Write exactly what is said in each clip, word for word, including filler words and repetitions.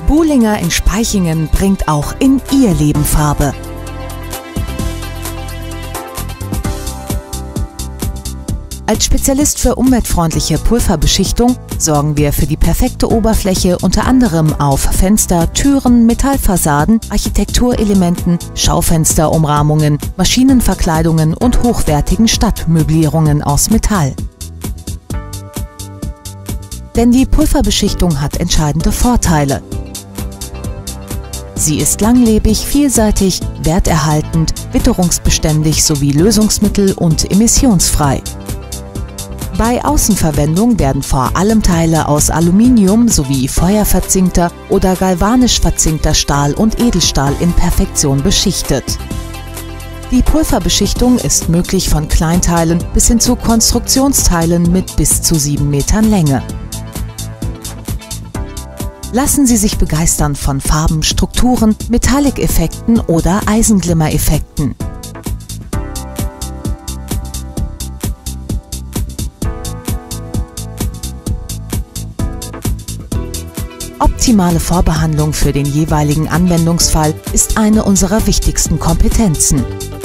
Buhlinger in Spaichingen bringt auch in Ihr Leben Farbe. Als Spezialist für umweltfreundliche Pulverbeschichtung sorgen wir für die perfekte Oberfläche unter anderem auf Fenster, Türen, Metallfassaden, Architekturelementen, Schaufensterumrahmungen, Maschinenverkleidungen und hochwertigen Stadtmöblierungen aus Metall. Denn die Pulverbeschichtung hat entscheidende Vorteile. Sie ist langlebig, vielseitig, werterhaltend, witterungsbeständig sowie lösungsmittel- und emissionsfrei. Bei Außenverwendung werden vor allem Teile aus Aluminium sowie feuerverzinkter oder galvanisch verzinkter Stahl und Edelstahl in Perfektion beschichtet. Die Pulverbeschichtung ist möglich von Kleinteilen bis hin zu Konstruktionsteilen mit bis zu sieben Metern Länge. Lassen Sie sich begeistern von Farben, Strukturen, Metallic-Effekten oder Eisenglimmer-Effekten. Optimale Vorbehandlung für den jeweiligen Anwendungsfall ist eine unserer wichtigsten Kompetenzen.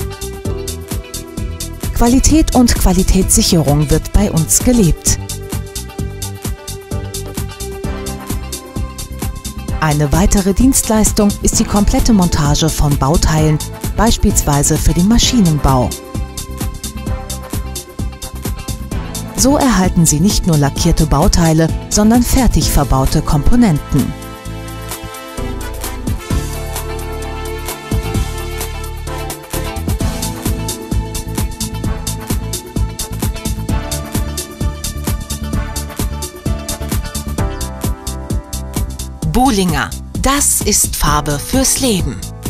Qualität und Qualitätssicherung wird bei uns gelebt. Eine weitere Dienstleistung ist die komplette Montage von Bauteilen, beispielsweise für den Maschinenbau. So erhalten Sie nicht nur lackierte Bauteile, sondern fertig verbaute Komponenten. Buhlinger, das ist Farbe fürs Leben.